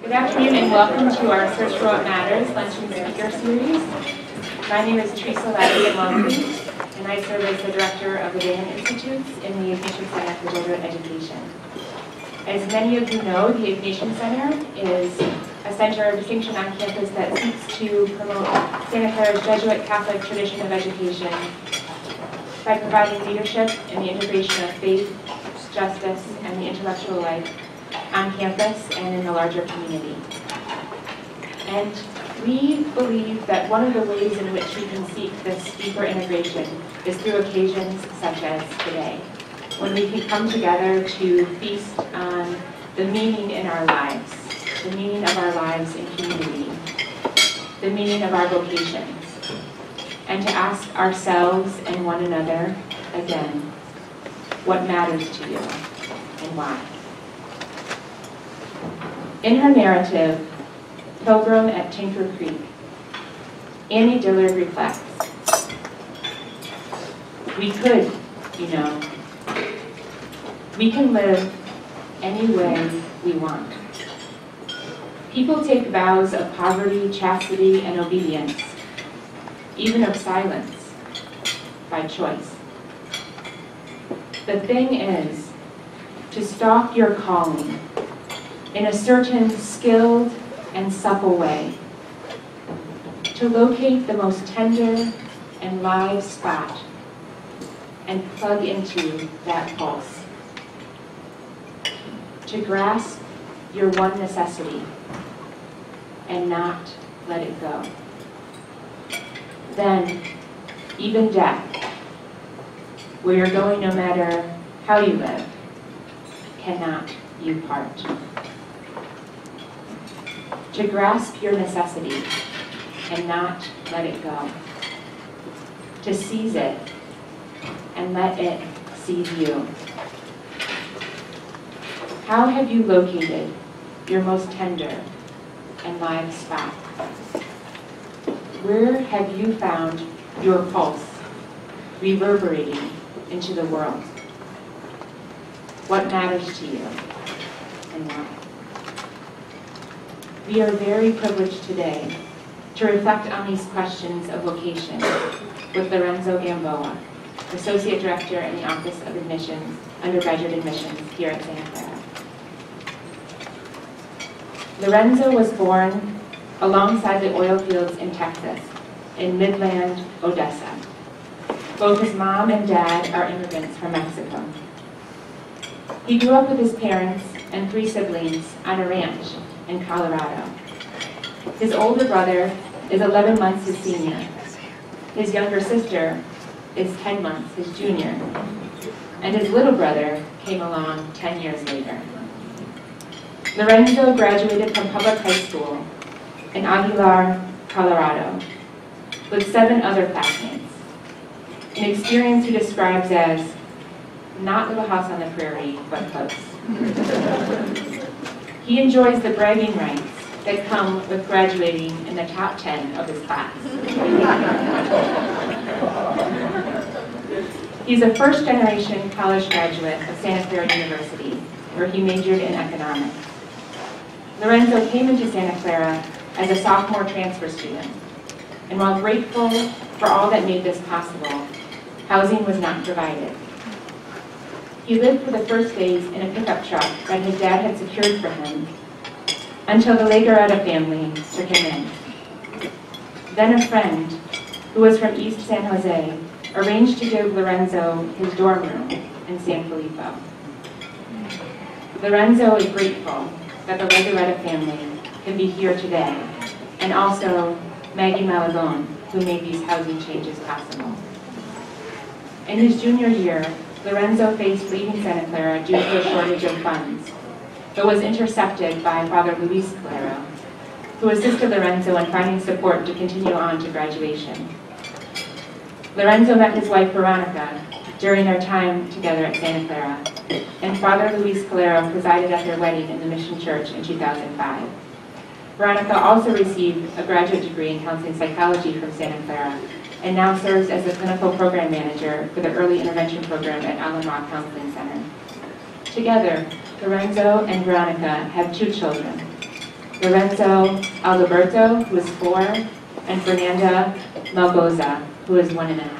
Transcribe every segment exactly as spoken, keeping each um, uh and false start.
Good afternoon and welcome to our Search for What Matters Luncheon Speaker Series. My name is Teresa Laddy, and I serve as the Director of the Van Institutes in the Ignition Center for Graduate Education. As many of you know, the Ignition Center is a center of distinction on campus that seeks to promote Santa Clara's Jesuit Catholic tradition of education by providing leadership in the integration of faith, justice, and the intellectual life on campus and in the larger community. And we believe that one of the ways in which we can seek this deeper integration is through occasions such as today, when we can come together to feast on the meaning in our lives, the meaning of our lives in community, the meaning of our vocations, and to ask ourselves and one another again, what matters to you and why. In her narrative, Pilgrim at Tinker Creek, Annie Dillard reflects, we could, you know, we can live any way we want. People take vows of poverty, chastity, and obedience, even of silence, by choice. The thing is to stalk your calling in a certain skilled and supple way, to locate the most tender and live spot and plug into that pulse, to grasp your one necessity and not let it go. Then, even death, where you're going no matter how you live, cannot you part. To grasp your necessity and not let it go. To seize it and let it seize you. How have you located your most tender and live spot? Where have you found your pulse reverberating into the world? What matters to you and why? We are very privileged today to reflect on these questions of vocation with Lorenzo Gamboa, Associate Director in the Office of Admissions, Undergraduate Admissions here at Santa Clara. Lorenzo was born alongside the oil fields in Texas, in Midland, Odessa. Both his mom and dad are immigrants from Mexico. He grew up with his parents and three siblings on a ranch in Colorado. His older brother is eleven months his senior. His younger sister is ten months his junior. And his little brother came along ten years later. Lorenzo graduated from public high school in Aguilar, Colorado, with seven other classmates, an experience he describes as not Little House on the Prairie, but close. He enjoys the bragging rights that come with graduating in the top ten of his class. He's a first-generation college graduate of Santa Clara University, where he majored in economics. Lorenzo came into Santa Clara as a sophomore transfer student, and while grateful for all that made this possible, housing was not provided. He lived for the first days in a pickup truck that his dad had secured for him until the Legaretta family took him in. Then a friend, who was from East San Jose, arranged to give Lorenzo his dorm room in San Filippo. Lorenzo is grateful that the Legaretta family can be here today, and also Maggie Malagone, who made these housing changes possible. In his junior year, Lorenzo faced leaving Santa Clara due to a shortage of funds, but was intercepted by Father Luis Clara, who assisted Lorenzo in finding support to continue on to graduation. Lorenzo met his wife Veronica during their time together at Santa Clara, and Father Luis Clara presided at their wedding in the Mission Church in two thousand five. Veronica also received a graduate degree in counseling psychology from Santa Clara, and now serves as the clinical program manager for the early intervention program at Allen Rock Counseling Center. Together, Lorenzo and Veronica have two children, Lorenzo Alberto, who is four, and Fernanda Malgoza, who is one and a half.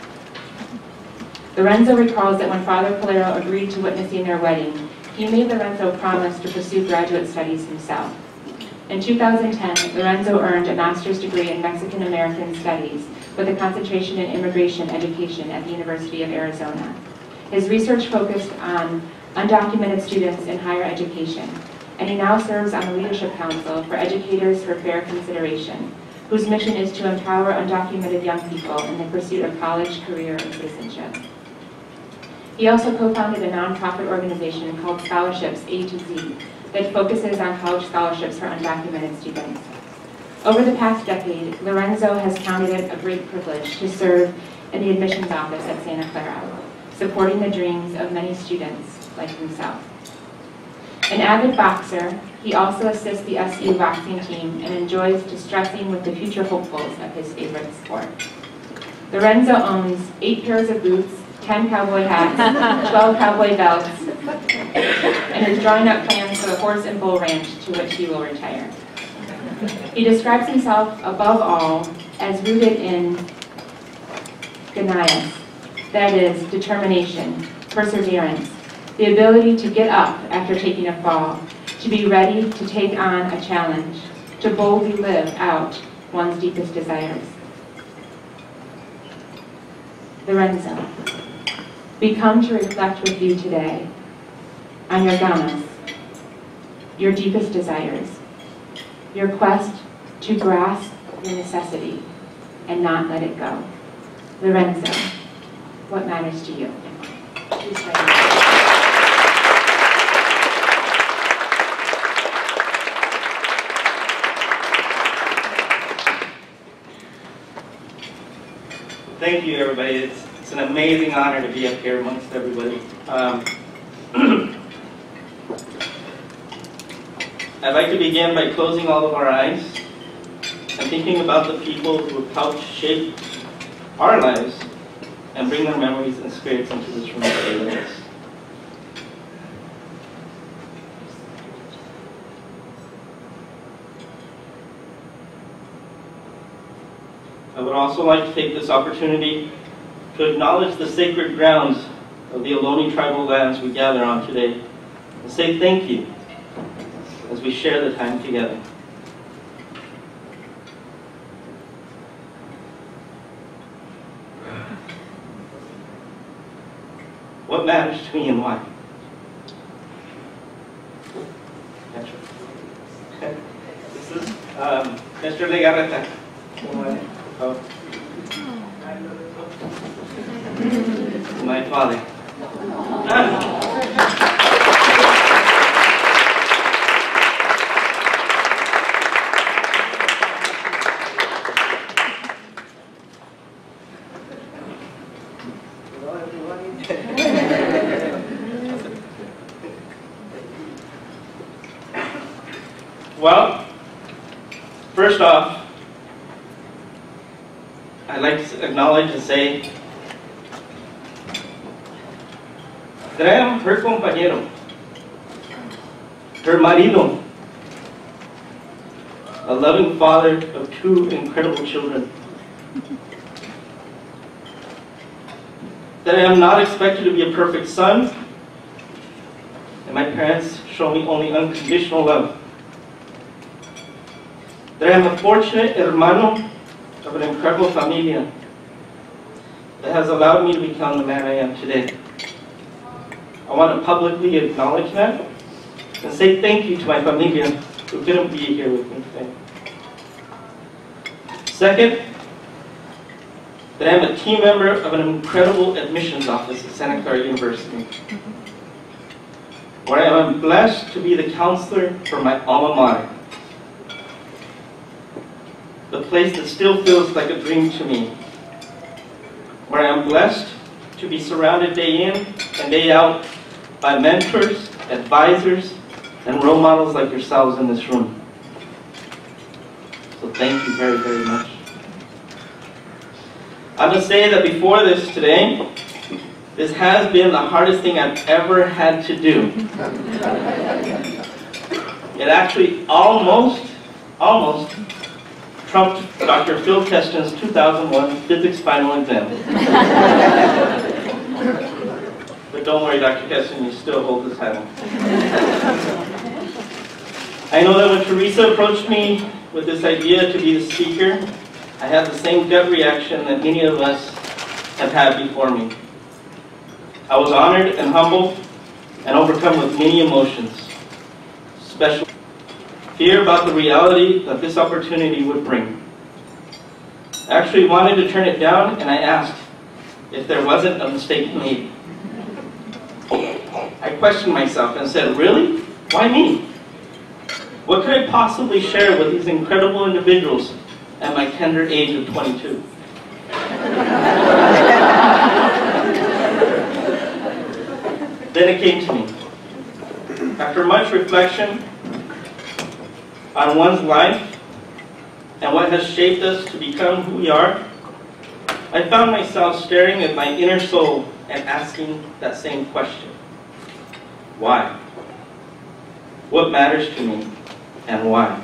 Lorenzo recalls that when Father Polero agreed to witnessing their wedding, he made Lorenzo promise to pursue graduate studies himself. In two thousand ten, Lorenzo earned a master's degree in Mexican American Studies with a concentration in immigration education at the University of Arizona. His research focused on undocumented students in higher education, and he now serves on the Leadership Council for Educators for Fair Consideration, whose mission is to empower undocumented young people in the pursuit of college, career, and citizenship. He also co-founded a nonprofit organization called Scholarships A to Z that focuses on college scholarships for undocumented students. Over the past decade, Lorenzo has counted it a great privilege to serve in the admissions office at Santa Clara, supporting the dreams of many students like himself. An avid boxer, he also assists the S U boxing team and enjoys distressing with the future hopefuls of his favorite sport. Lorenzo owns eight pairs of boots, ten cowboy hats, twelve cowboy belts, and is drawing up plans for the horse and bull ranch to which he will retire. He describes himself, above all, as rooted in ganias, that is, determination, perseverance, the ability to get up after taking a fall, to be ready to take on a challenge, to boldly live out one's deepest desires. Lorenzo, we come to reflect with you today on your ganas, your deepest desires, your quest to grasp your necessity and not let it go. Lorenzo, what matters to you? Please try to Thank you, everybody. It's, it's an amazing honor to be up here amongst everybody. Um, I'd like to begin by closing all of our eyes and thinking about the people who have helped shape our lives and bring their memories and spirits into this room today with us. I would also like to take this opportunity to acknowledge the sacred grounds of the Ohlone tribal lands we gather on today and say thank you as we share the time together. What matters to me and why? This is um, Mister Legarreta. Oh. My father. Well, first off, I'd like to acknowledge and say that I am her compañero, her marido, a loving father of two incredible children. That I am not expected to be a perfect son, and my parents show me only unconditional love. That I am a fortunate hermano of an incredible familia that has allowed me to become the man I am today. I want to publicly acknowledge that and say thank you to my familia who couldn't be here with me today. Second, that I am a team member of an incredible admissions office at Santa Clara University, where I am blessed to be the counselor for my alma mater. The place that still feels like a dream to me, where I am blessed to be surrounded day in and day out by mentors, advisors, and role models like yourselves in this room. So thank you very, very much. I must say that before this today, this has been the hardest thing I've ever had to do. It actually almost, almost trumped Doctor Phil Keston's two thousand one physics final exam. But don't worry, Doctor Keston, you still hold the title. I know that when Teresa approached me with this idea to be the speaker, I had the same gut reaction that many of us have had before me. I was honored and humbled and overcome with many emotions, especially fear about the reality that this opportunity would bring. I actually wanted to turn it down, and I asked if there wasn't a mistake made. I questioned myself and said, really? Why me? What could I possibly share with these incredible individuals at my tender age of twenty-two? Then it came to me. After much reflection on one's life and what has shaped us to become who we are, I found myself staring at my inner soul and asking that same question. Why? What matters to me and why?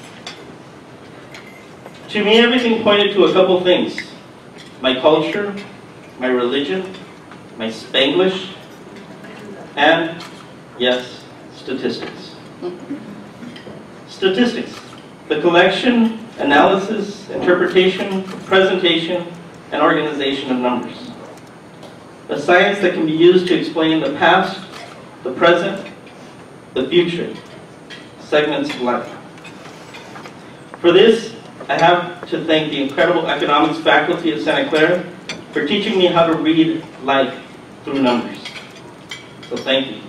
To me, everything pointed to a couple things. My culture, my religion, my Spanglish, and, yes, statistics. Statistics, the collection, analysis, interpretation, presentation, and organization of numbers. A science that can be used to explain the past, the present, the future, segments of life. For this, I have to thank the incredible economics faculty at Santa Clara for teaching me how to read life through numbers. So thank you.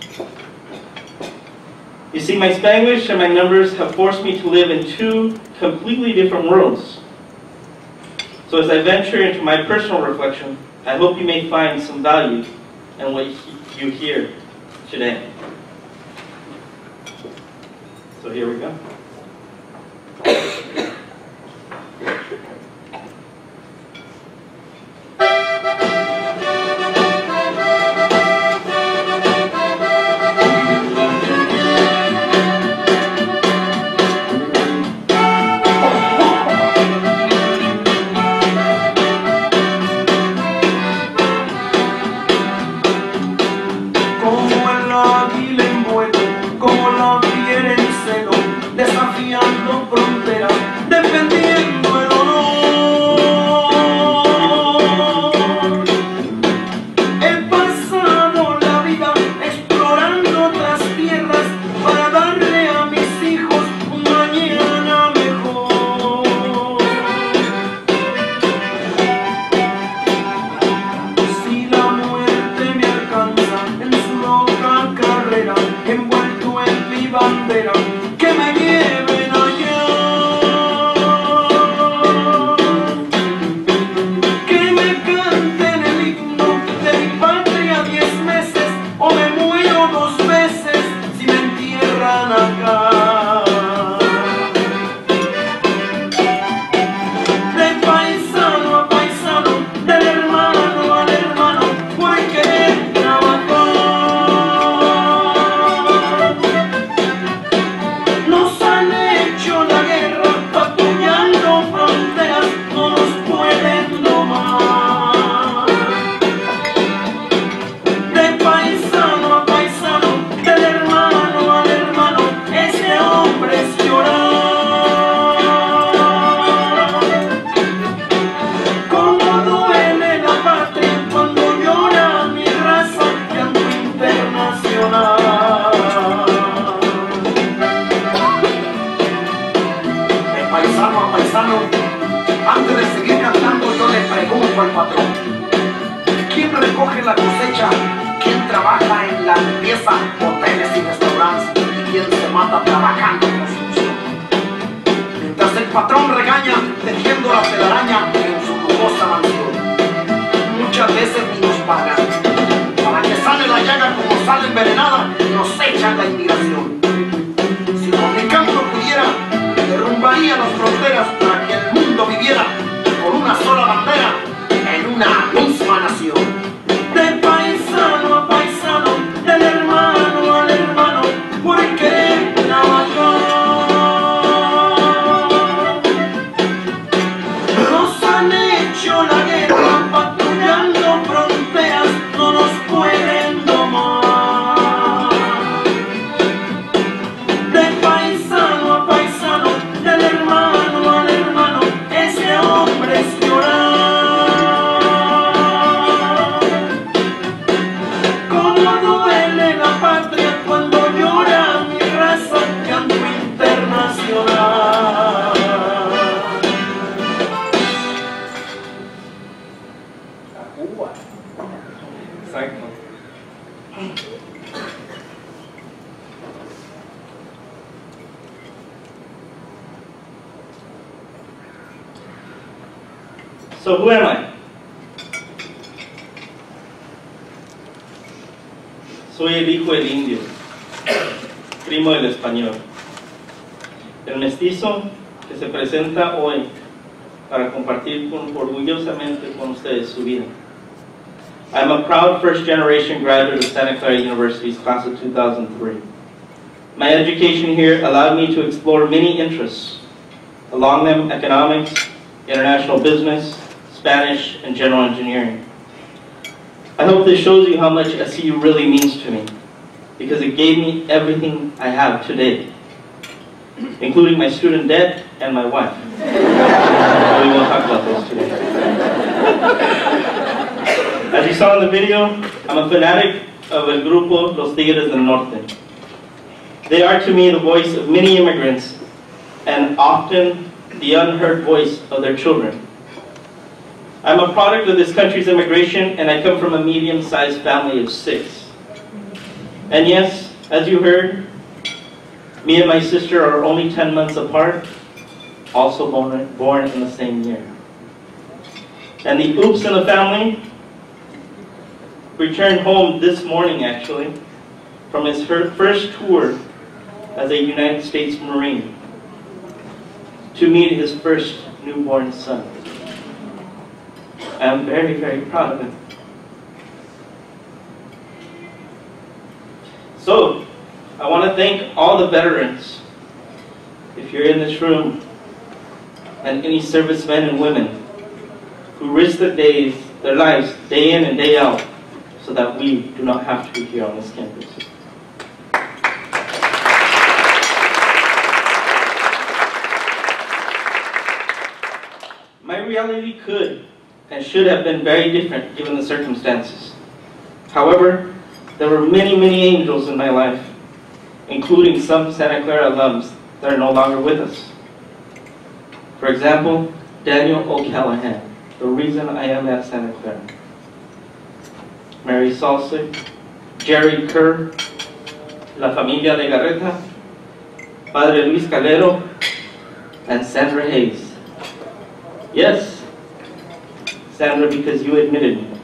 You see, my Spanglish and my numbers have forced me to live in two completely different worlds. So as I venture into my personal reflection, I hope you may find some value in what you hear today. So here we go. Paisano, del hermano al hermano, porque trabajar. Cuba. Exacto. So who am I? Soy el hijo del indio, primo del español, el mestizo que se presenta hoy para compartir con, orgullosamente con ustedes su vida. I'm a proud first-generation graduate of Santa Clara University's class of two thousand three. My education here allowed me to explore many interests, among them economics, international business, Spanish, and general engineering. I hope this shows you how much S C U really means to me, because it gave me everything I have today, including my student debt and my wife. But we won't talk about those today. As you saw in the video, I'm a fanatic of El Grupo Los Tigres del Norte. They are to me the voice of many immigrants and often the unheard voice of their children. I'm a product of this country's immigration, and I come from a medium-sized family of six. And yes, as you heard, me and my sister are only ten months apart, also born, born in the same year. And the oops in the family returned home this morning, actually, from his first tour as a United States Marine to meet his first newborn son. I'm very, very proud of him. So, I want to thank all the veterans, if you're in this room, and any servicemen and women who risk their days, their lives, day in and day out, so that we do not have to be here on this campus. My reality could and should have been very different given the circumstances. However, there were many, many angels in my life, including some Santa Clara alums that are no longer with us. For example, Daniel O'Callahan, the reason I am at Santa Clara. Mary Salsic, Jerry Kerr, La Familia de Garreta, Padre Luis Calero, and Sandra Hayes. Yes, Sandra, because you admitted me.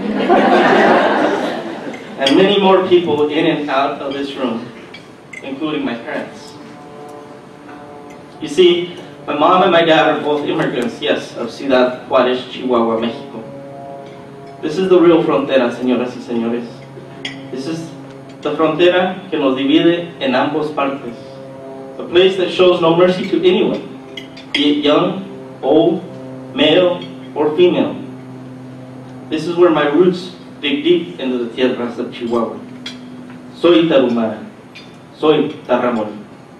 And many more people in and out of this room, including my parents. You see, my mom and my dad are both immigrants, yes, of Ciudad Juárez, Chihuahua, Mexico. This is the real frontera, señoras y señores. This is the frontera que nos divide en ambos partes. A place that shows no mercy to anyone, be it young, old, male, or female. This is where my roots dig deep into the tierras of Chihuahua. Soy tarahumara. Soy tarramón.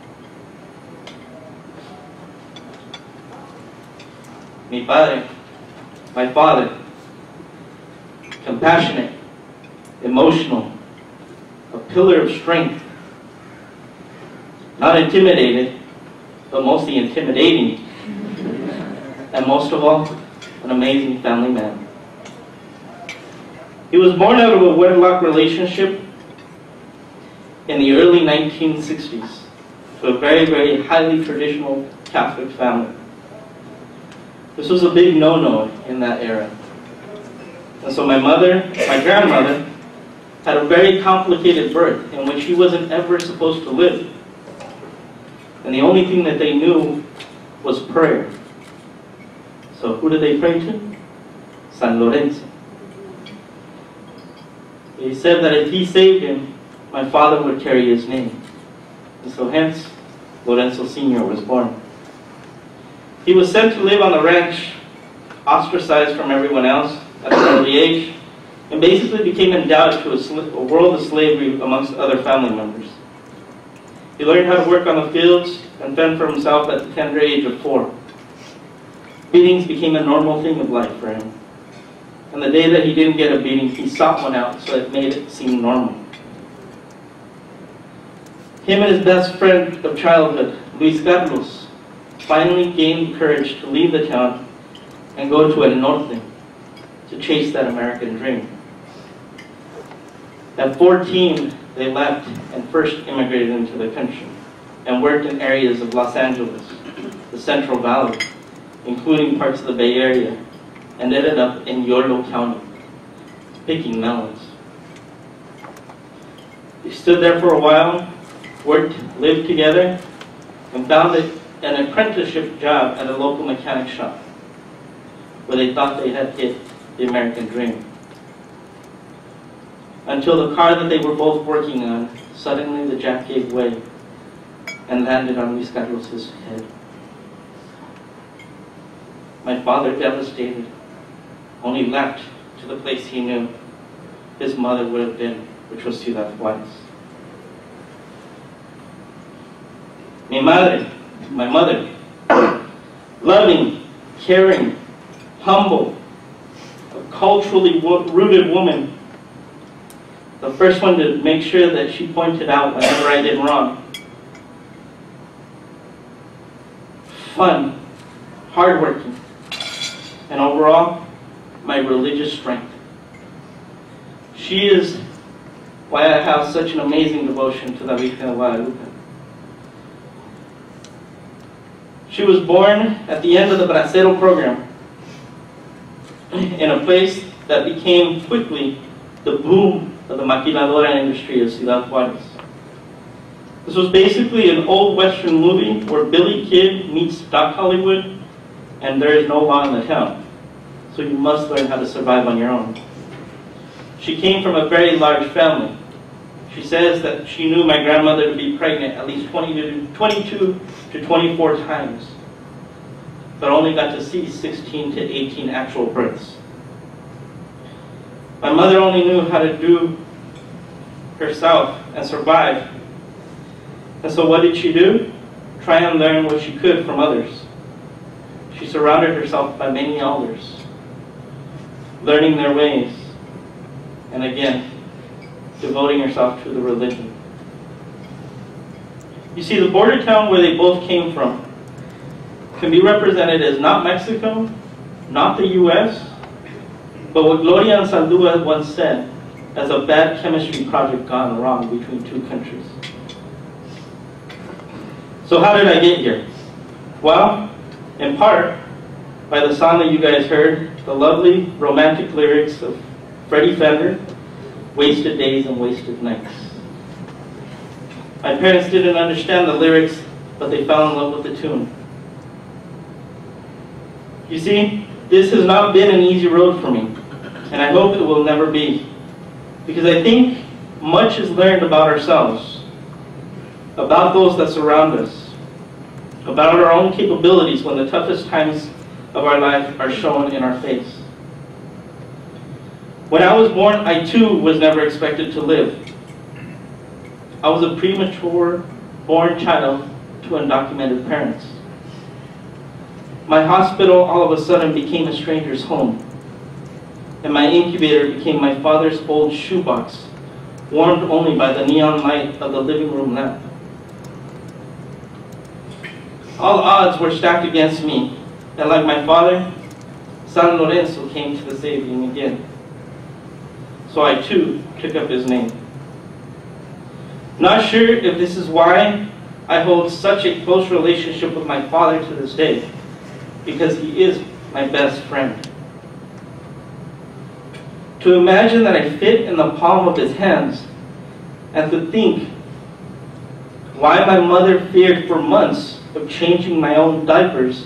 Mi padre, my father, compassionate, emotional, a pillar of strength, not intimidated, but mostly intimidating, and most of all, an amazing family man. He was born out of a wedlock relationship in the early nineteen sixties to a very, very highly traditional Catholic family. This was a big no-no in that era. And so my mother, my grandmother, had a very complicated birth in which he wasn't ever supposed to live. And the only thing that they knew was prayer. So who did they pray to? San Lorenzo. He said that if he saved him, my father would carry his name. And so hence, Lorenzo Senior was born. He was sent to live on the ranch, ostracized from everyone else at an early age, and basically became endowed to a, a world of slavery amongst other family members. He learned how to work on the fields and fend for himself at the tender age of four. Beatings became a normal thing of life for him. And the day that he didn't get a beating, he sought one out, so it made it seem normal. Him and his best friend of childhood, Luis Carlos, finally gained courage to leave the town and go to El Norte, to chase that American dream. At fourteen, they left and first immigrated into the country and worked in areas of Los Angeles, the Central Valley, including parts of the Bay Area, and ended up in Yolo County, picking melons. They stood there for a while, worked, lived together, and found an apprenticeship job at a local mechanic shop, where they thought they had hit the American dream. Until the car that they were both working on, suddenly the jack gave way and landed on Luis Carlos's head. My father, devastated, only left to the place he knew his mother would have been, which was Ciudad Juárez. Mi madre, my mother, loving, caring, humble, a culturally rooted woman, the first one to make sure that she pointed out whenever I did wrong. Fun, hardworking, and overall, my religious strength. She is why I have such an amazing devotion to the Virgen de Guadalupe. She was born at the end of the Bracero program in a place that became quickly the boom of the maquiladora industry of Ciudad Juárez. This was basically an old Western movie where Billy Kid meets Doc Hollywood and there is no law in the town. So you must learn how to survive on your own. She came from a very large family. She says that she knew my grandmother to be pregnant at least twenty-two to twenty-four times, but only got to see sixteen to eighteen actual births. My mother only knew how to do herself and survive. And so what did she do? Try and learn what she could from others. She surrounded herself by many elders, learning their ways, and again, devoting herself to the religion. You see, the border town where they both came from can be represented as not Mexico, not the U S, but what Gloria Anzaldúa once said, as a bad chemistry project gone wrong between two countries. So how did I get here? Well, in part, by the song that you guys heard, the lovely romantic lyrics of Freddie Fender, Wasted Days and Wasted Nights. My parents didn't understand the lyrics, but they fell in love with the tune. You see, this has not been an easy road for me, and I hope it will never be, because I think much is learned about ourselves, about those that surround us, about our own capabilities when the toughest times of our life are shown in our face. When I was born, I too was never expected to live. I was a premature born child to undocumented parents. My hospital all of a sudden became a stranger's home, and my incubator became my father's old shoebox, warmed only by the neon light of the living room lamp. All odds were stacked against me, and like my father, San Lorenzo came to the saving again. So I too took up his name. Not sure if this is why I hold such a close relationship with my father to this day, because he is my best friend. To imagine that I fit in the palm of his hands, and to think why my mother feared for months of changing my own diapers,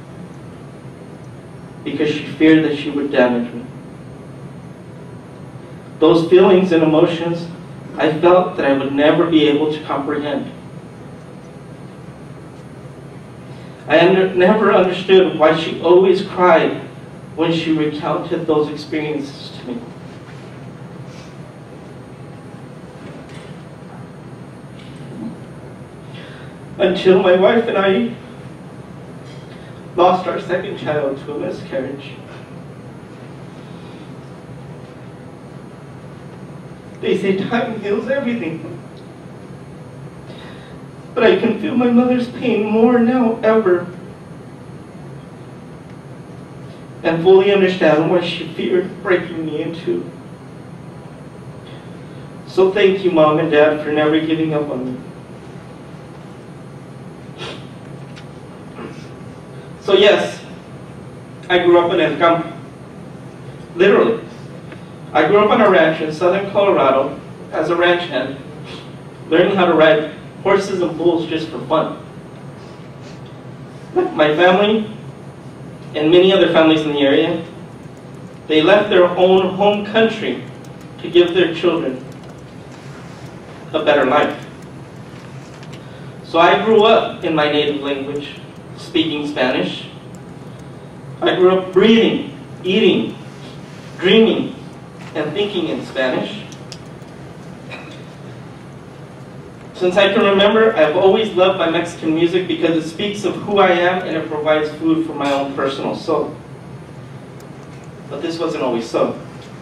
because she feared that she would damage me. Those feelings and emotions I felt that I would never be able to comprehend. I under, never understood why she always cried when she recounted those experiences to me. Until my wife and I lost our second child to a miscarriage. They say time heals everything. But I can feel my mother's pain more now ever. and fully understand what she feared breaking me into. So thank you, Mom and Dad, for never giving up on me. So yes, I grew up in El Campo. Literally. I grew up on a ranch in southern Colorado as a ranch hand, learning how to ride horses and bulls just for fun. My family, and many other families in the area, they left their own home country to give their children a better life. So I grew up in my native language, speaking Spanish. I grew up breathing, eating, dreaming, and thinking in Spanish. Since I can remember, I've always loved my Mexican music because it speaks of who I am and it provides food for my own personal soul. But this wasn't always so.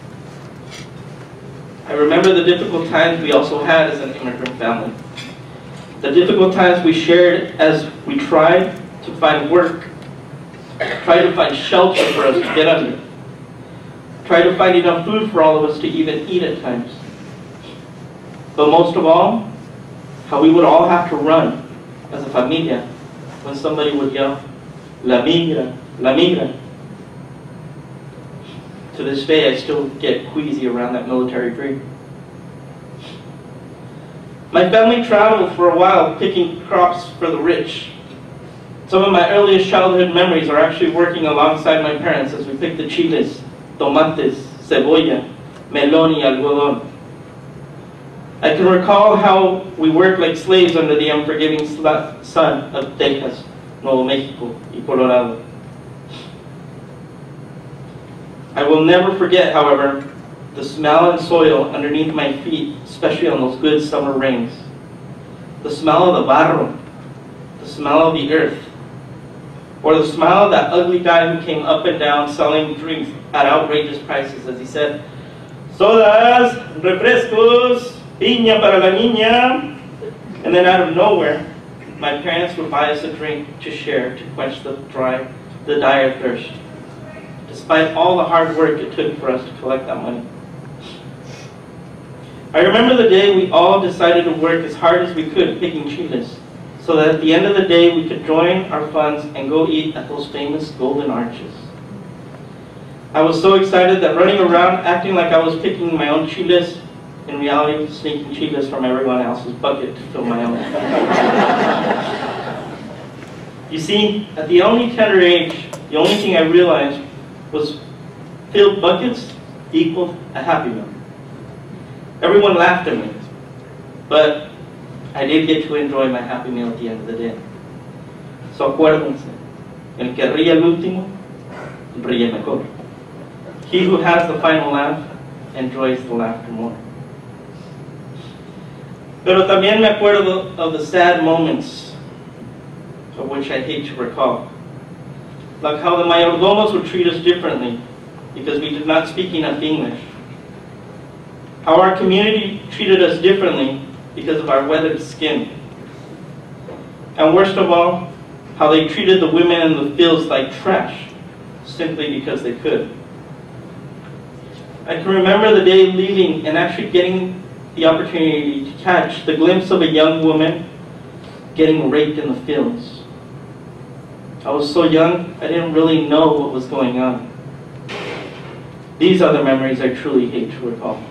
I remember the difficult times we also had as an immigrant family. The difficult times we shared as we tried to find work, tried to find shelter for us to get under, tried to find enough food for all of us to even eat at times. But most of all, how we would all have to run as a familia when somebody would yell, "La migra, la migra." To this day, I still get queasy around that military grade. My family traveled for a while picking crops for the rich. Some of my earliest childhood memories are actually working alongside my parents as we picked the chiles, tomates, cebolla, melón y algodón. I can recall how we worked like slaves under the unforgiving sun of Texas, Nuevo Mexico, y Colorado. I will never forget, however, the smell and soil underneath my feet, especially on those good summer rains. The smell of the barro, the smell of the earth, or the smell of that ugly guy who came up and down selling drinks at outrageous prices, as he said, "Sodas, refrescos, piña para la niña," and then out of nowhere, my parents would buy us a drink to share to quench the dry, the dire thirst, despite all the hard work it took for us to collect that money. I remember the day we all decided to work as hard as we could picking chiles, so that at the end of the day we could join our funds and go eat at those famous golden arches. I was so excited that running around acting like I was picking my own chiles, in reality sneaking chiles from everyone else's bucket to fill my own. You see, at the only tender age, the only thing I realized was filled buckets equaled a Happy Meal. Everyone laughed at me, but I did get to enjoy my Happy Meal at the end of the day. So acuérdense, el que ríe el último, ríe mejor. He who has the final laugh enjoys the laughter more. Pero también me acuerdo of the sad moments of which I hate to recall. Like how the mayordomos would treat us differently because we did not speak enough English. How our community treated us differently because of our weathered skin. And worst of all, how they treated the women in the fields like trash simply because they could. I can remember the day leaving and actually getting the opportunity to catch the glimpse of a young woman getting raped in the fields. I was so young, I didn't really know what was going on. These are the memories I truly hate to recall.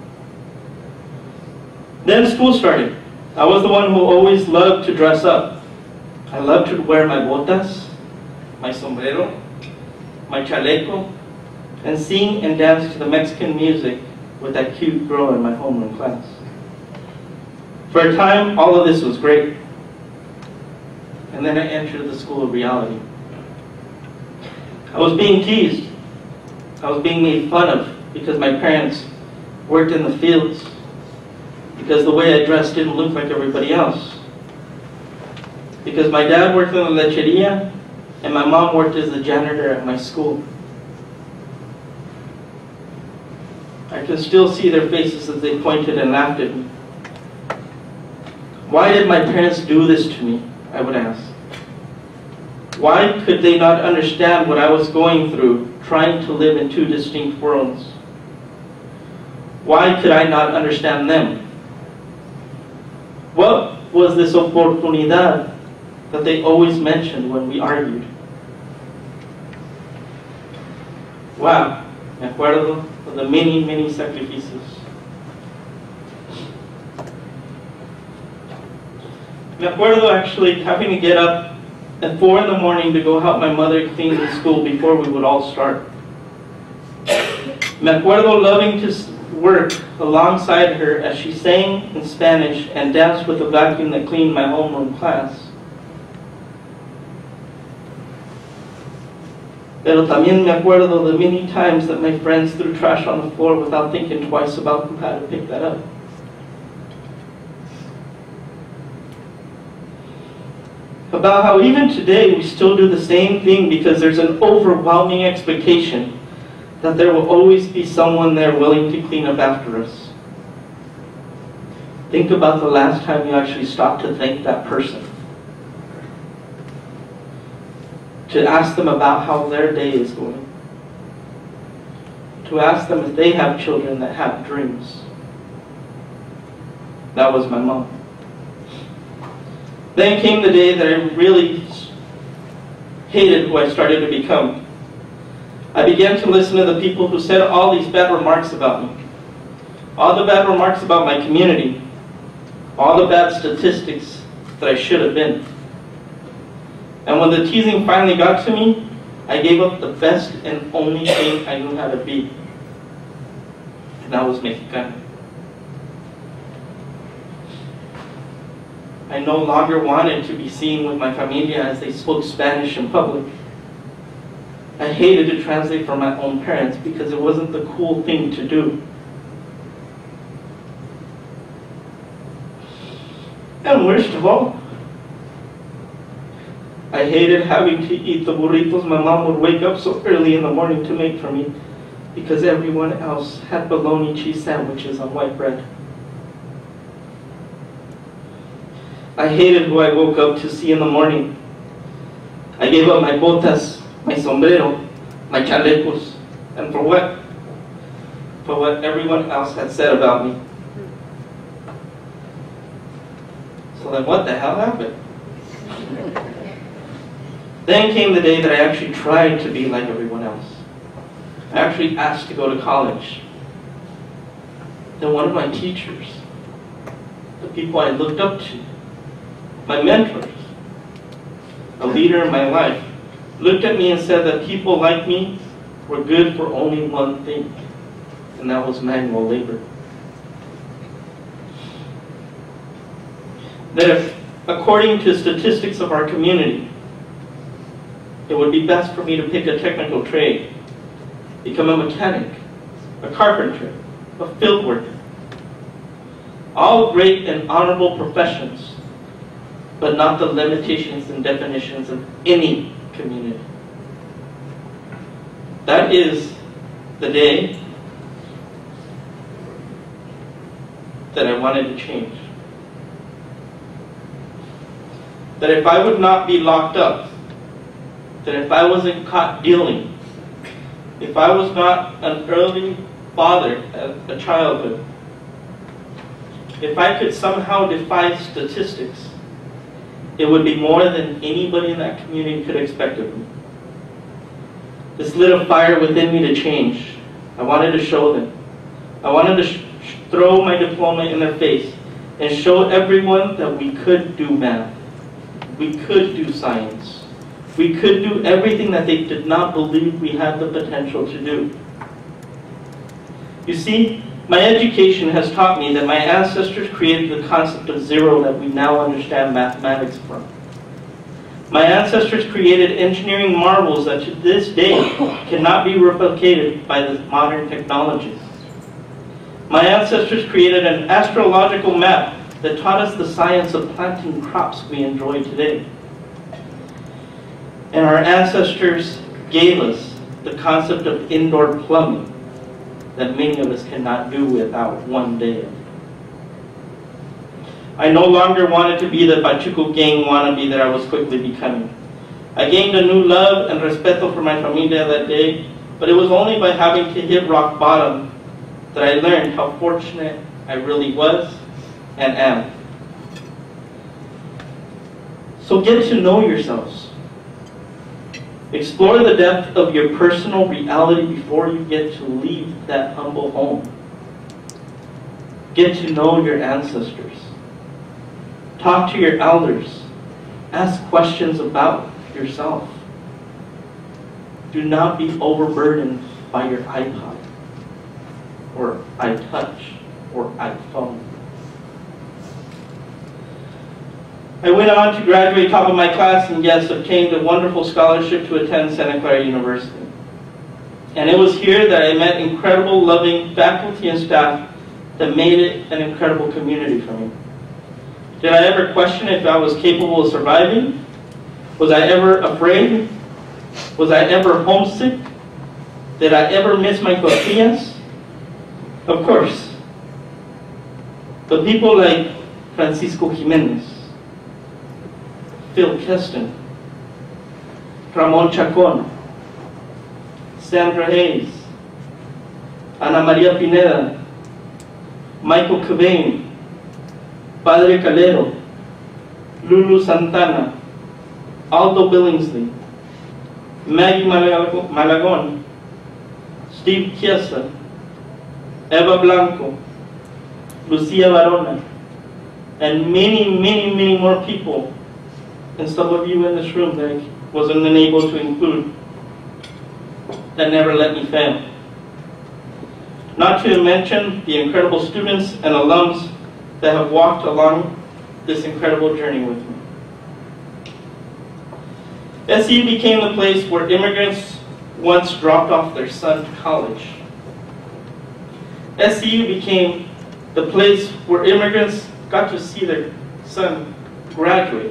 Then school started. I was the one who always loved to dress up. I loved to wear my botas, my sombrero, my chaleco, and sing and dance to the Mexican music with that cute girl in my homeroom class. For a time, all of this was great. And then I entered the school of reality. I was being teased. I was being made fun of because my parents worked in the fields, because the way I dressed didn't look like everybody else, because my dad worked in the lecheria and my mom worked as the janitor at my school. I can still see their faces as they pointed and laughed at me. Why did my parents do this to me? I would ask. Why could they not understand what I was going through, trying to live in two distinct worlds. Why could I not understand them? What was this oportunidad that they always mentioned when we argued? Wow, me acuerdo of the many, many sacrificios. Me acuerdo actually having to get up at four in the morning to go help my mother clean the school before we would all start. Me acuerdo loving to work alongside her as she sang in Spanish and danced with the vacuum that cleaned my homeroom class. Pero también me acuerdo the many times that my friends threw trash on the floor without thinking twice about how to pick that up. About how even today we still do the same thing because there's an overwhelming expectation that there will always be someone there willing to clean up after us. Think about the last time you actually stopped to thank that person. To ask them about how their day is going. To ask them if they have children that have dreams. That was my mom. Then came the day that I really hated who I started to become. I began to listen to the people who said all these bad remarks about me. All the bad remarks about my community. All the bad statistics that I should have been. And when the teasing finally got to me, I gave up the best and only thing I knew how to be. And that was Mexicano. I no longer wanted to be seen with my familia as they spoke Spanish in public. I hated to translate for my own parents because it wasn't the cool thing to do. And worst of all, I hated having to eat the burritos my mom would wake up so early in the morning to make for me because everyone else had bologna cheese sandwiches on white bread. I hated who I woke up to see in the morning. I gave up my botas, my sombrero, my chalecos, and for what? For what everyone else had said about me. So then what the hell happened? Then came the day that I actually tried to be like everyone else. I actually asked to go to college. Then one of my teachers, the people I looked up to, my mentors, a leader in my life, looked at me and said that people like me were good for only one thing, and that was manual labor. That if, according to statistics of our community, it would be best for me to pick a technical trade, become a mechanic, a carpenter, a field worker. All great and honorable professions, but not the limitations and definitions of any community. That is the day that I wanted to change. That if I would not be locked up, that if I wasn't caught dealing, if I was not an early father at a childhood, if I could somehow defy statistics, it would be more than anybody in that community could expect of me. This lit a fire within me to change. I wanted to show them. I wanted to sh throw my diploma in their face and show everyone that we could do math. We could do science. We could do everything that they did not believe we had the potential to do. You see, my education has taught me that my ancestors created the concept of zero that we now understand mathematics from. My ancestors created engineering marvels that to this day cannot be replicated by the modern technologies. My ancestors created an astrological map that taught us the science of planting crops we enjoy today. And our ancestors gave us the concept of indoor plumbing that many of us cannot do without one day of. I no longer wanted to be the Pachuco gang wannabe that I was quickly becoming. I gained a new love and respeto for my familia that day But it was only by having to hit rock bottom that I learned how fortunate I really was and am. So get to know yourselves. Explore the depth of your personal reality before you get to leave that humble home. Get to know your ancestors. Talk to your elders. Ask questions about yourself. Do not be overburdened by your iPod, or iTouch, or iPhone. I went on to graduate top of my class and yes, obtained a wonderful scholarship to attend Santa Clara University. And it was here that I met incredible, loving faculty and staff that made it an incredible community for me. Did I ever question if I was capable of surviving? Was I ever afraid? Was I ever homesick? Did I ever miss my tortillas? Of course. But people like Francisco Jimenez, Phil Keston, Ramon Chacon, Sandra Hayes, Ana Maria Pineda, Michael Cobain, Padre Calero, Lulu Santana, Aldo Billingsley, Maggie Malagon, Steve Chiesa, Eva Blanco, Lucia Barona, and many, many, many more people, and some of you in this room that I wasn't able to include, that never let me fail. Not to mention the incredible students and alums that have walked along this incredible journey with me. S C U became the place where immigrants once dropped off their son to college. S C U became the place where immigrants got to see their son graduate.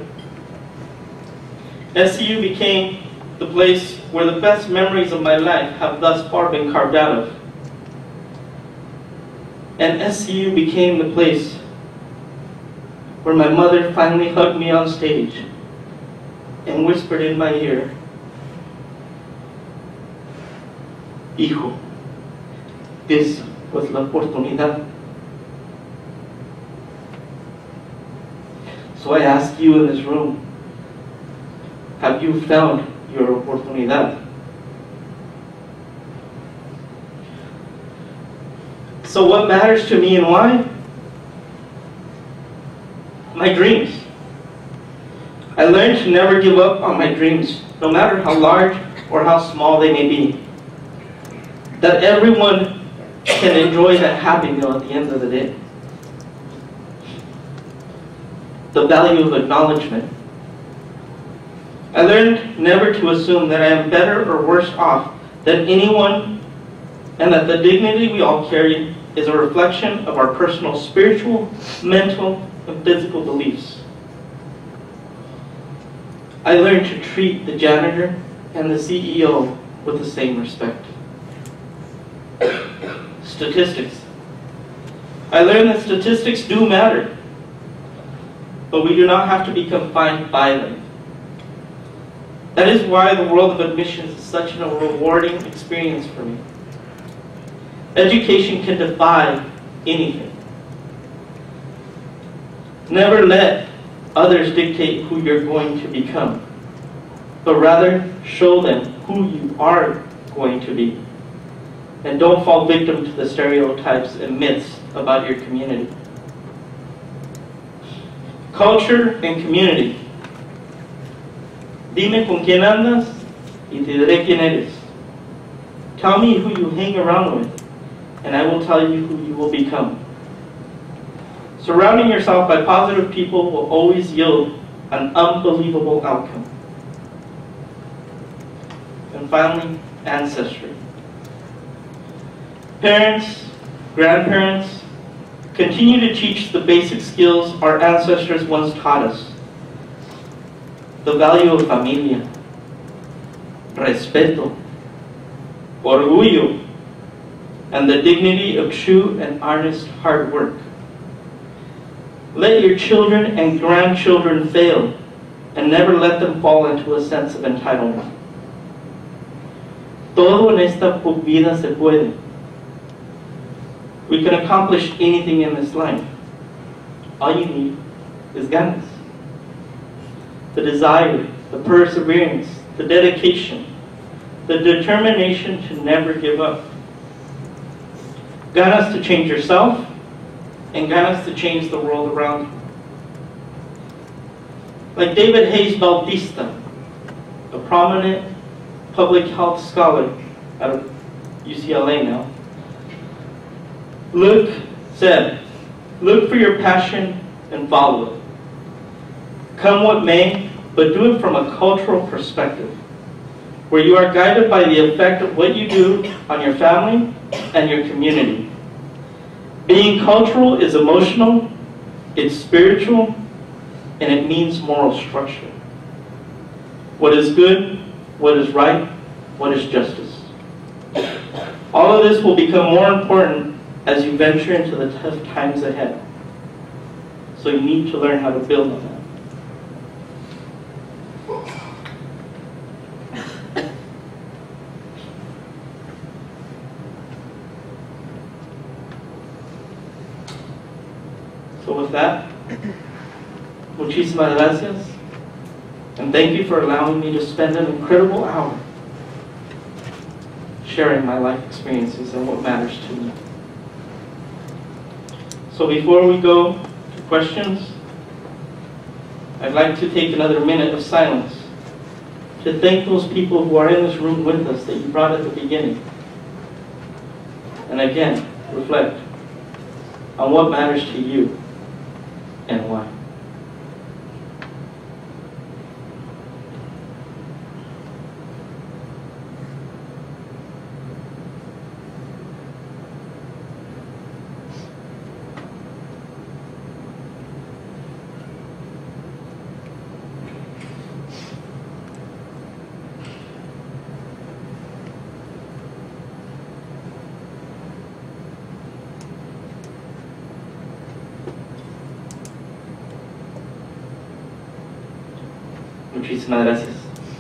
S C U became the place where the best memories of my life have thus far been carved out of. And S C U became the place where my mother finally hugged me on stage and whispered in my ear, "Hijo, this was la oportunidad." So I ask you in this room, have you found your oportunidad? So what matters to me and why? My dreams. I learned to never give up on my dreams, no matter how large or how small they may be. That everyone can enjoy that happy meal at the end of the day. The value of acknowledgement. I learned never to assume that I am better or worse off than anyone, and that the dignity we all carry is a reflection of our personal spiritual, mental, and physical beliefs. I learned to treat the janitor and the C E O with the same respect. Statistics. I learned that statistics do matter, but we do not have to be confined by them. That is why the world of admissions is such a rewarding experience for me. Education can defy anything. Never let others dictate who you're going to become, but rather show them who you are going to be. And don't fall victim to the stereotypes and myths about your community. Culture and community. Dime con quién andas y te diré quién eres. Tell me who you hang around with, and I will tell you who you will become. Surrounding yourself by positive people will always yield an unbelievable outcome. And finally, ancestry. Parents, grandparents, continue to teach the basic skills our ancestors once taught us. The value of familia, respeto, orgullo, and the dignity of true and honest hard work. Let your children and grandchildren fail, and never let them fall into a sense of entitlement. Todo en esta vida se puede. We can accomplish anything in this life. All you need is ganas. The desire, the perseverance, the dedication, the determination to never give up. Ganas to change yourself, and ganas to change the world around you. Like David Hayes Bautista, a prominent public health scholar out of U C L A now, Look said, look for your passion and follow it. Come what may, but do it from a cultural perspective, where you are guided by the effect of what you do on your family and your community. Being cultural is emotional, it's spiritual, and it means moral structure. What is good, what is right, what is justice. All of this will become more important as you venture into the tough times ahead. So you need to learn how to build on that. So with that, muchísimas gracias, and thank you for allowing me to spend an incredible hour sharing my life experiences and what matters to me. So before we go to questions, I'd like to take another minute of silence to thank those people who are in this room with us that you brought at the beginning. And again, reflect on what matters to you and why. Muchísimas gracias.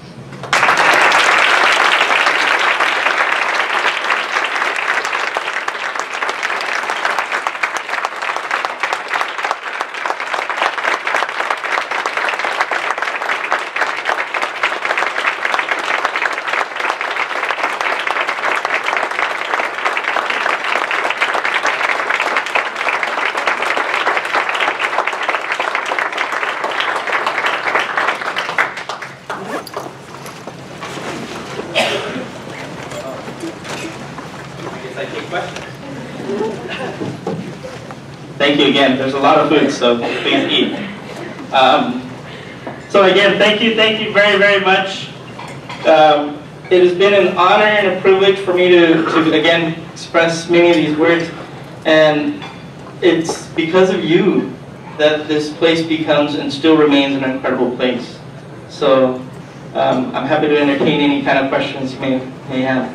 Thank you again. There's a lot of food, so please eat. Um, so again, thank you, thank you very, very much. Um, it has been an honor and a privilege for me to, to again express many of these words, and it's because of you that this place becomes and still remains an incredible place. So um, I'm happy to entertain any kind of questions you may, may have.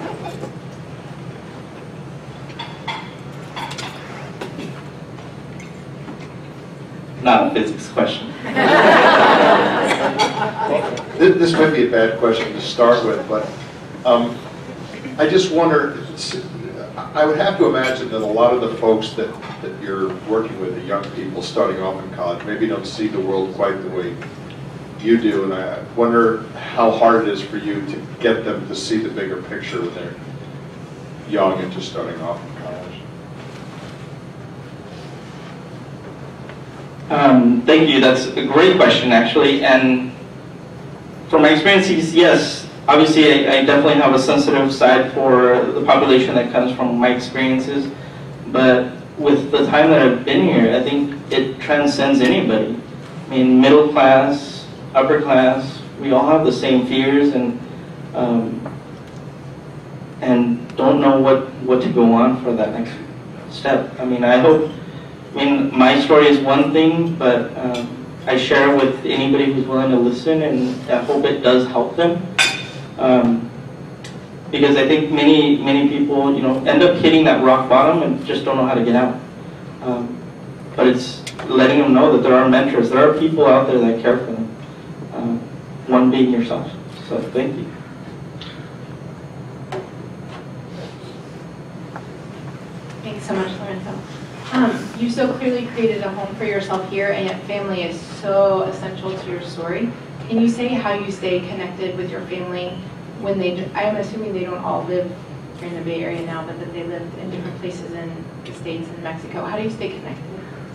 Not a physics question. This might be a bad question to start with, but um, I just wonder, I would have to imagine that a lot of the folks that, that you're working with, the young people starting off in college, maybe don't see the world quite the way you do, and I wonder how hard it is for you to get them to see the bigger picture when they're young and just starting off in college. Um, thank you. That's a great question, actually. And from my experiences, yes, obviously I, I definitely have a sensitive side for the population that comes from my experiences. But with the time that I've been here, I think it transcends anybody. I mean, middle class, upper class, we all have the same fears and um, and don't know what, what to go on for that next step. I mean, I hope. I mean, my story is one thing, but um, I share with anybody who's willing to listen, and I hope it does help them. Um, because I think many, many people, you know, end up hitting that rock bottom and just don't know how to get out. Um, but it's letting them know that there are mentors, there are people out there that care for them. Um, one being yourself. So thank you. Thanks so much, Lorenzo. Um, you so clearly created a home for yourself here, and yet family is so essential to your story. Can you say how you stay connected with your family when they, I'm assuming they don't all live in the Bay Area now, but that they live in different places in the States and Mexico. How do you stay connected?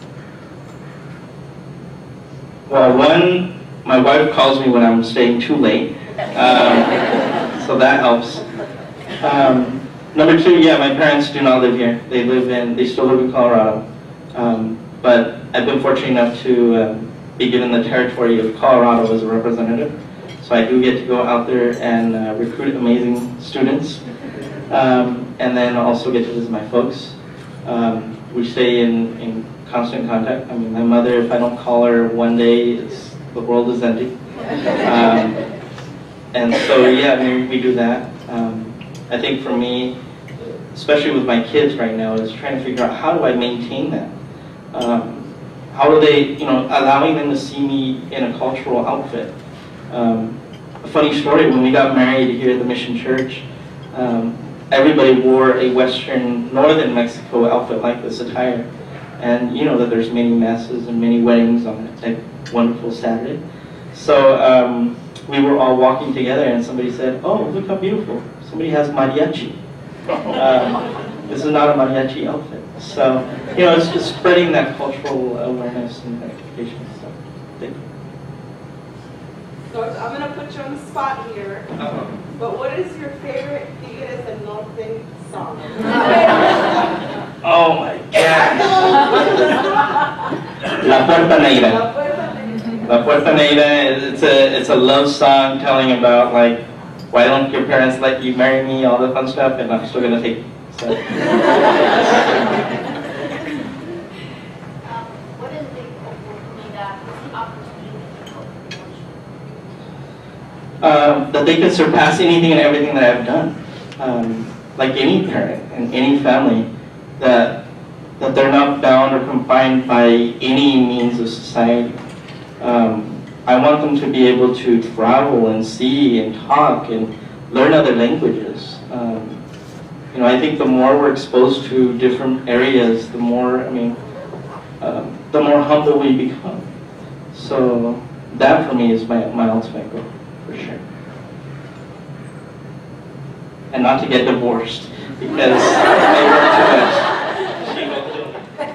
Well, one, my wife calls me when I'm staying too late, um, so that helps. Um, number two, yeah, my parents do not live here. They live in, they still live in Colorado, um, but I've been fortunate enough to uh, be given the territory of Colorado as a representative, so I do get to go out there and uh, recruit amazing students, um, and then also get to visit my folks. Um, we stay in, in constant contact. I mean, my mother, if I don't call her one day, it's, the world is ending. Um, and so, yeah, I mean, we do that. Um, I think for me, especially with my kids right now, is trying to figure out how do I maintain that? Um, how do they, you know, allowing them to see me in a cultural outfit. Um, a funny story, when we got married here at the Mission Church, um, everybody wore a Western, Northern Mexico outfit like this attire. And you know that there's many masses and many weddings on that like, wonderful Saturday. So um, we were all walking together and somebody said, oh, look how beautiful. Somebody has mariachi. Um, this is not a mariachi outfit. So, you know, it's just spreading that cultural awareness and education and stuff. Thank you. So I'm going to put you on the spot here. Uh-huh. But what is your favorite Tigres del Norte song? Oh my gosh. La Puerta Negra. La Puerta Negra, it's a, it's a love song telling about like, why don't your parents let you marry me, all the fun stuff, and I'm still going to take it. So. um, what is the opportunity that, what's the opportunity that you hope for Um, that they could surpass anything and everything that I've done. Um, like any parent and any family, that that they're not bound or confined by any means of society. Um, I want them to be able to travel and see and talk and learn other languages. Um, you know, I think the more we're exposed to different areas, the more, I mean, um, the more humble we become. So that for me is my, my ultimate goal, for sure. And not to get divorced, because I work too much. She will kill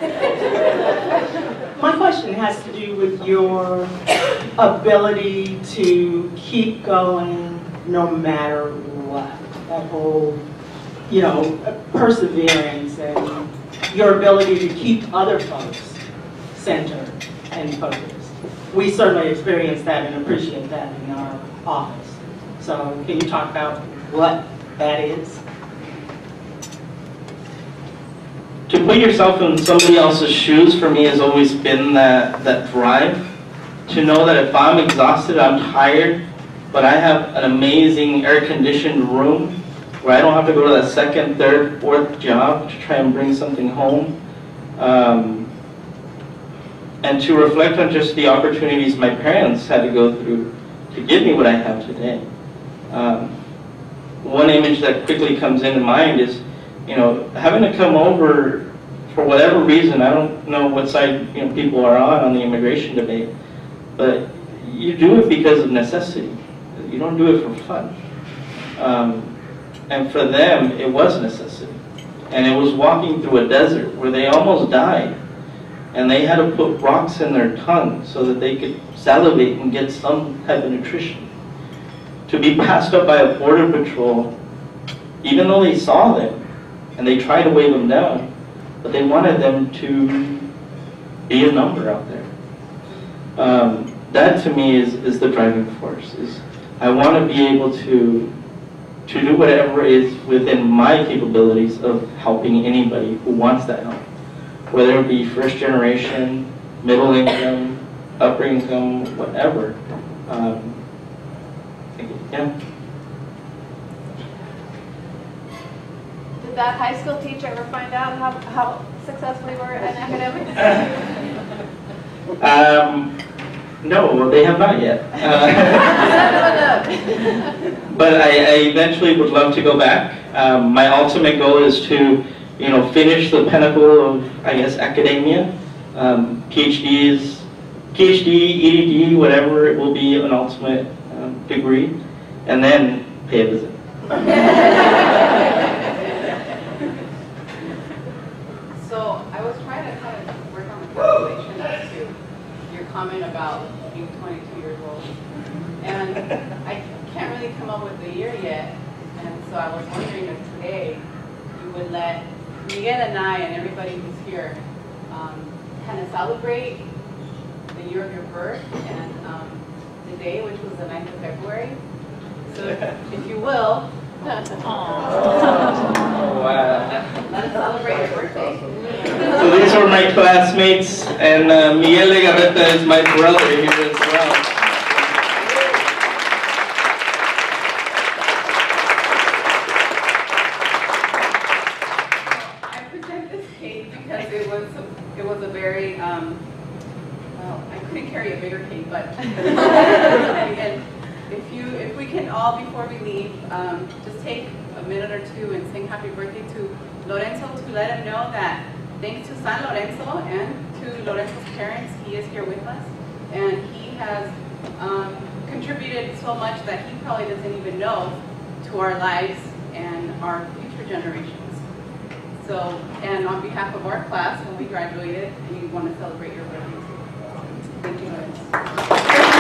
me. My question has to do with your ability to keep going no matter what. That whole, you know, perseverance and your ability to keep other folks centered and focused. We certainly experience that and appreciate that in our office. So can you talk about what that is? To put yourself in somebody else's shoes for me has always been that, that drive. To know that if I'm exhausted, I'm tired, but I have an amazing air-conditioned room where I don't have to go to that second, third, fourth job to try and bring something home. Um, and to reflect on just the opportunities my parents had to go through to give me what I have today. Um, one image that quickly comes into mind is, you know, having to come over for whatever reason. I don't know what side, you know, people are on on the immigration debate, but you do it because of necessity. You don't do it for fun. Um, and for them, it was necessity. And it was walking through a desert where they almost died. And they had to put rocks in their tongue so that they could salivate and get some type of nutrition. To be passed up by a border patrol, even though they saw them, and they tried to wave them down, but they wanted them to be a number out there. Um, that to me is, is the driving force. Is I want to be able to, to do whatever is within my capabilities of helping anybody who wants that help. Whether it be first generation, middle income, upper income, whatever. Um, yeah. Did that high school teacher ever find out how, how successful you were in academics? um, no, they have not yet. Uh, but I, I eventually would love to go back. Um, my ultimate goal is to you know, finish the pinnacle of, I guess, academia. Um, PhDs, PhD, E D D, whatever it will be, an ultimate um, degree, and then pay a visit. So I was trying to kind of work on the calculation as to your comment about being twenty-two years old. And I can't really come up with the year yet. And so I was wondering if today you would let Miguel and I and everybody who's here um, kind of celebrate the year of your birth and um, the day, which was the ninth of February. So if you will, Oh, wow. let us celebrate your birthday. So these are my classmates, and uh, Miguel Legarreta is my brother here as well. I present this cake because it was a, it was a very um, well, I couldn't carry a bigger cake, but again, if you if we can all before we leave, um, just take a minute or two and sing happy birthday to Lorenzo to let him know that thanks to San Lorenzo and to Lorenzo's parents, he is here with us, and he has um, contributed so much that he probably doesn't even know to our lives and our future generations. So, and on behalf of our class, when we graduated, we want to celebrate your birthday too. Thank you, Lorenzo.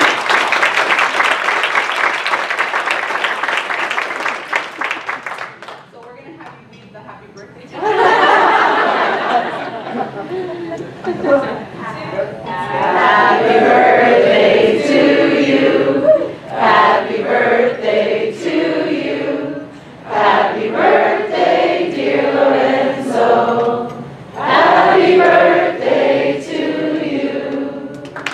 Happy birthday to you. Happy birthday to you. Happy birthday, dear Lorenzo. Happy birthday to you.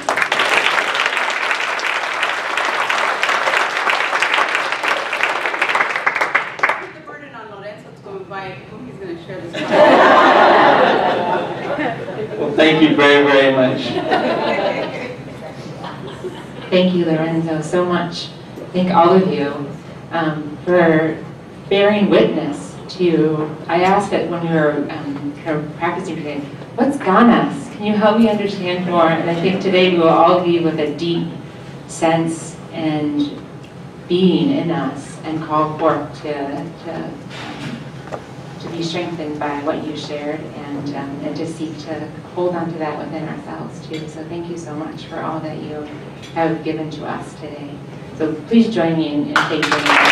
Put the burden on Lorenzo to invite who he's going to share this with. Well, thank you very, very much. Thank you, Lorenzo, so much. Thank all of you um, for bearing witness to, I asked it when we were um, kind of practicing today, what's Ganas? Can you help me understand more? And I think today we will all leave with a deep sense and being in us and call forth to, to, um, to be strengthened by what you shared and, um, and to seek to hold on to that within ourselves too. So thank you so much for all that you have given to us today. So please join me in, in thanking you.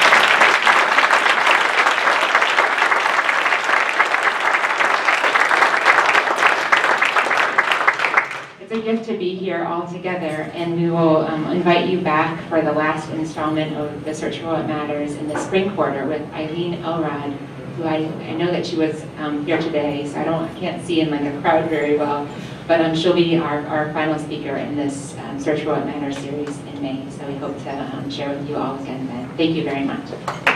It's a gift to be here all together, and we will um, invite you back for the last installment of the Search for What Matters in the spring quarter with Eileen Elrod, who I, I know that she was um, here today, so I don't I can't see in like a crowd very well, but um, she'll be our, our final speaker in this um, Search for What Matters series in May. So we hope to um, share with you all again then. Thank you very much.